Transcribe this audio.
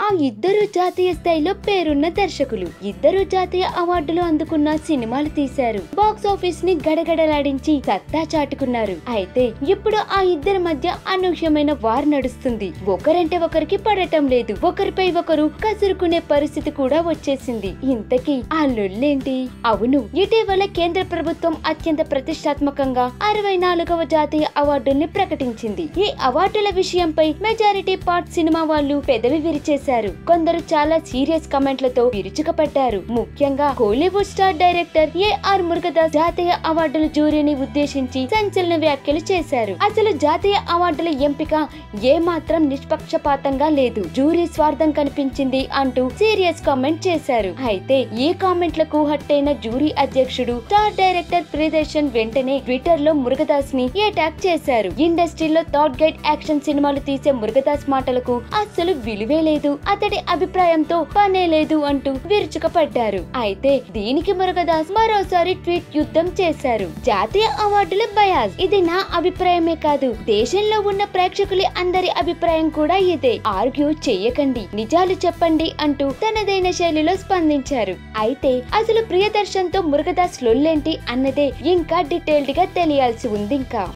ఇద్దరు జాతీయ స్థాయిలో పేరున్న దర్శకులు. ఇద్దరు జాతీయ అవార్డులు అందుకున్న సినిమాలు తీశారు. బాక్స్ ఆఫీస్ ని గడగడలాడించి సత్తా చాటుకున్నారు. అయితే ఇప్పుడు ఆ ఇద్దరి మధ్య అనూహ్యమైన వార్ నడుస్తుంది. ఒకరంటే ఒకరికి పడటం లేదు. ఒకరిపై ఒకరు కసురుకునే పరిస్థితి కూడా వచ్చేసింది. ఇంతకీ ఆ లొల్లేంటి? అవును, ఇటీవల కేంద్ర ప్రభుత్వం అత్యంత ప్రతిష్టాత్మకంగా 64వ జాతీయ అవార్డుల్ని ప్రకటించింది. ఈ అవార్డుల విషయంపై మెజారిటీ పార్ట్ సినిమా వాళ్ళు పెదవి విరిచేశారు. కొందరు చాలా సీరియస్ కమెంట్లతో విరుచుకుపడ్డారు. ముఖ్యంగా Kollywood star director AR Murugadoss జాతీయ అవార్డుల జ్యూరీని ఉద్దేశించి సంచలన వ్యాఖ్యలు చేశారు. అసలు జాతీయ అవార్డుల ఎంపిక ఏమాత్రం నిష్పక్షపాతంగా లేదు, జ్యూరీ స్వార్థం కనిపించింది అంటూ సీరియస్ కామెంట్ చేశారు. అయితే ఈ కామెంట్లకు హట్టైన జ్యూరీ అధ్యక్షుడు స్టార్ డైరెక్టర్ ప్రియదర్శన్ వెంటనే ట్విట్టర్ లో మురుగదాస్ ని అటాక్ చేశారు. ఇండస్ట్రీలో థాట్ గైడ్ యాక్షన్ సినిమాలు తీసే మురుగదాస్ మాటలకు అస్సలు విలువే లేదు, అతడి అభిప్రాయంతో పనే లేదు అంటూ విరుచుకుపడ్డారు. అయితే దీనికి మురుగదాస్ మరోసారి ట్వీట్ యుద్ధం చేశారు. జాతీయ అవార్డుల బయాస్, ఇది నా అభిప్రాయమే కాదు, దేశంలో ఉన్న ప్రేక్షకుల అందరి అభిప్రాయం కూడా ఇదే. ఆర్గ్యూ చెయ్యకండి, నిజాలు చెప్పండి అంటూ తనదైన శైలిలో స్పందించారు. అయితే అసలు ప్రియదర్శన్ తో మురుగదాస్ లొల్లేంటి అన్నదే ఇంకా డీటెయిల్డ్ గా తెలియాల్సి ఉంది. ఇంకా